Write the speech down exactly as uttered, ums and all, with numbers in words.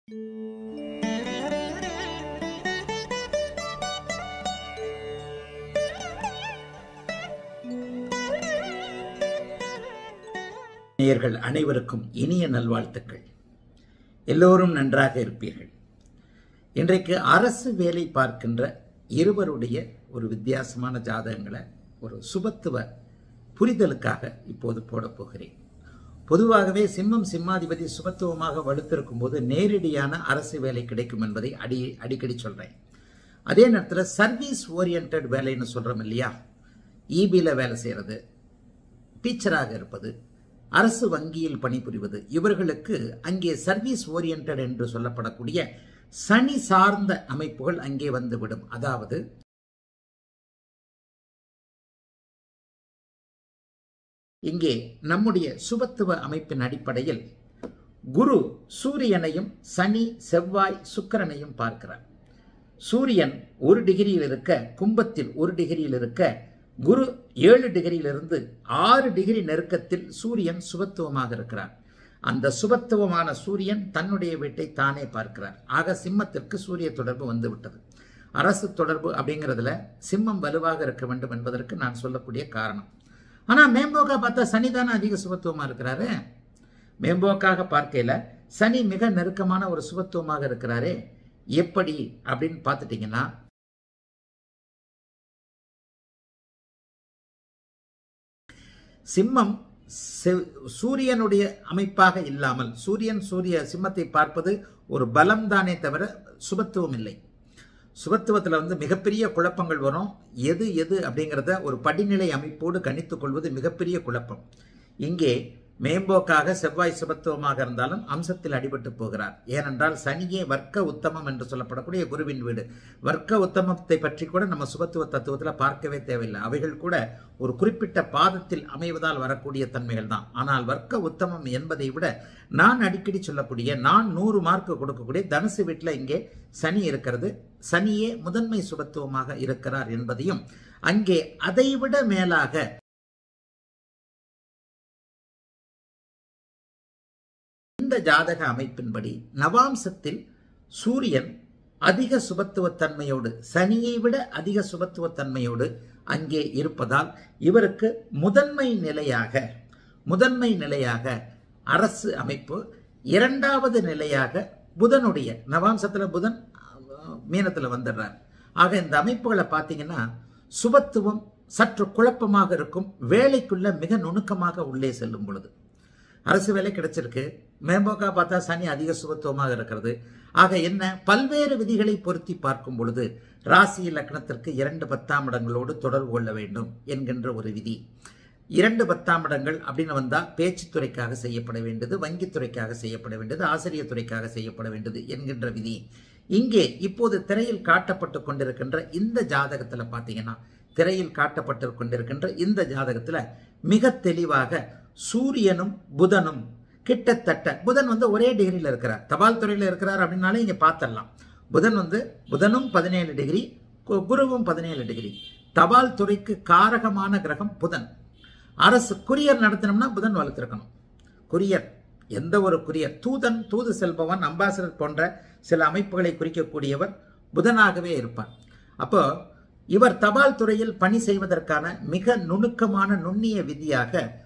நேயர்கள் அனைவருக்கும் இனிய நல்வாழ்த்துக்கள். எல்லோரும் நன்றாக இருப்பீர்கள். இன்றைக்கு அரசு வேலை பார்க்கின்ற இருவருடைய ஒரு வித்தியாசமான ஜாதகங்களை ஒரு சுபத்துவ புரிதலுக்காக இப்போது போடப் போகிறேன். பொதுவாகவே சிம்மம் சிம்மாதிபதி சுபத்துவமாக வலுத்திருக்கும் போது நேரடியான அரசு வேலை கிடைக்கும் என்பதை அடி அடிக்கடி சொல்றேன். அதே நேரத்தில் சர்வீஸ் ஓரியன்ட் வேலைன்னு சொல்றோம் இல்லையா, இபியில் வேலை செய்யறது, டீச்சராக இருப்பது, அரசு வங்கியில் பணிபுரிவது, இவர்களுக்கு அங்கே சர்வீஸ் ஓரியன்ட் என்று சொல்லப்படக்கூடிய சனி சார்ந்த அமைப்புகள் அங்கே வந்துவிடும். அதாவது இங்கே நம்முடைய சுபத்துவ அமைப்பின் அடிப்படையில் குரு சூரியனையும் சனி செவ்வாய் சுக்கிரனையும் பார்க்கிறார். சூரியன் ஒரு டிகிரியில் இருக்க, கும்பத்தில் ஒரு டிகிரியில் இருக்க, குரு ஏழு டிகிரியிலிருந்து ஆறு டிகிரி நெருக்கத்தில் சூரியன் சுபத்துவமாக இருக்கிறார். அந்த சுபத்துவமான சூரியன் தன்னுடைய வீட்டை தானே பார்க்கிறார். ஆக சிம்மத்திற்கு சூரிய தொடர்பு வந்துவிட்டது. அரசு தொடர்பு அப்படிங்கிறதுல சிம்மம் வலுவாக இருக்க வேண்டும் என்பதற்கு நான் சொல்லக்கூடிய காரணம். ஆனா மேம்போக்கா பார்த்தா சனி தானே அதிக சுபத்துவமா இருக்கிறாரு. மேம்போக்காக பார்க்கையில சனி மிக நெருக்கமான ஒரு சுபத்துவமாக இருக்கிறாரே, எப்படி அப்படின்னு பார்த்துட்டீங்கன்னா, சிம்மம் சூரியனுடைய அமைப்பாக இல்லாமல், சூரியன் சூரிய சிம்மத்தை பார்ப்பது ஒரு பலம் தானே தவிர சுபத்துவம் இல்லை. சுபத்துவத்தில் வந்து மிகப்பெரிய குழப்பங்கள் வரும். எது எது அப்படிங்கிறத ஒரு படிநிலை அமைப்போடு கணித்துக் கொள்வது மிகப்பெரிய குழப்பம். இங்கே மேம்போக்காக செவ்வாய் சுபத்துவமாக இருந்தாலும் அம்சத்தில் அடிபட்டு போகிறார். ஏனென்றால் சனியே வர்க்க உத்தமம் என்று சொல்லப்படக்கூடிய குருவின் வீடு. வர்க்க உத்தமத்தை பற்றி கூட நம்ம சுபத்துவ தத்துவத்தில் பார்க்கவே தேவையில்லை. அவைகள் கூட ஒரு குறிப்பிட்ட பாதத்தில் அமைவதால் வரக்கூடிய தன்மைகள் தான். ஆனால் வர்க்க உத்தமம் என்பதை விட நான் அடிக்கடி சொல்லக்கூடிய, நான் நூறு மார்க்கு கொடுக்கக்கூடிய தனுசு வீட்டில் இங்கே சனி இருக்கிறது. சனியே முதன்மை சுபத்துவமாக இருக்கிறார் என்பதையும், அங்கே அதைவிட மேலாக இந்த ஜாதக அமைப்பின்படி நவாம்சத்தில் சூரியன் அதிக சுபத்துவத்தன்மையோடு, சனியை விட அதிக சுபத்துவத்தன்மையோடு அங்கே இருப்பதால் இவருக்கு முதன்மை நிலையாக முதன்மை நிலையாக அரசு அமைப்பு, இரண்டாவது நிலையாக புதனுடைய, நவாம்சத்தில் புதன் மீனத்தில் வந்துடுறார். ஆக இந்த அமைப்புகளை பார்த்தீங்கன்னா சுபத்துவம் சற்று குழப்பமாக இருக்கும். வேலைக்குள்ள மிக நுணுக்கமாக உள்ளே செல்லும் பொழுது அரசு வேலை கிடைச்சிருக்கு. மேம்போக்கா பார்த்தா சனி அதிக சுபத்துவமாக இருக்கிறது. ஆக என்ன, பல்வேறு விதிகளை பொருத்தி பார்க்கும் பொழுது ராசி லக்னத்திற்கு இரண்டு பத்தாம் இடங்களோடு தொடர்பு கொள்ள வேண்டும் என்கின்ற ஒரு விதி. இரண்டு பத்தாம் இடங்கள் அப்படின்னு வந்தால் பேச்சுத்துறைக்காக செய்யப்பட வேண்டியது, வங்கித்துறைக்காக செய்யப்பட வேண்டியது, ஆசிரியர் துறைக்காக செய்யப்பட வேண்டியது என்கின்ற விதி. இங்கே இப்போது திரையில் காட்டப்பட்டு கொண்டிருக்கின்ற இந்த ஜாதகத்தில் பார்த்தீங்கன்னா, திரையில் காட்டப்பட்டு கொண்டிருக்கின்ற இந்த ஜாதகத்தில் மிக தெளிவாக சூரியனும் புதனும் கிட்டத்தட்ட, புதன் வந்து ஒரே டிகிரியில் இருக்கிறார், தபால் துறையில் இருக்கிறார் அப்படின்னாலே இங்கே பார்த்துடலாம். புதன் வந்து புதனும் பதினேழு டிகிரி, குருவும் பதினேழு டிகிரி. தபால் துறைக்கு காரகமான கிரகம் புதன். அரசு குரியர் நடத்தினோம்னா புதன் வலுத்திருக்கணும். குரியர், எந்த ஒரு குரியர், தூதன், தூது செல்பவன், அம்பாசிடர் போன்ற சில அமைப்புகளை குறிக்கக்கூடியவர் புதனாகவே இருப்பார். அப்போ இவர் தபால் துறையில் பணி செய்வதற்கான மிக நுணுக்கமான நுண்ணிய விதியாக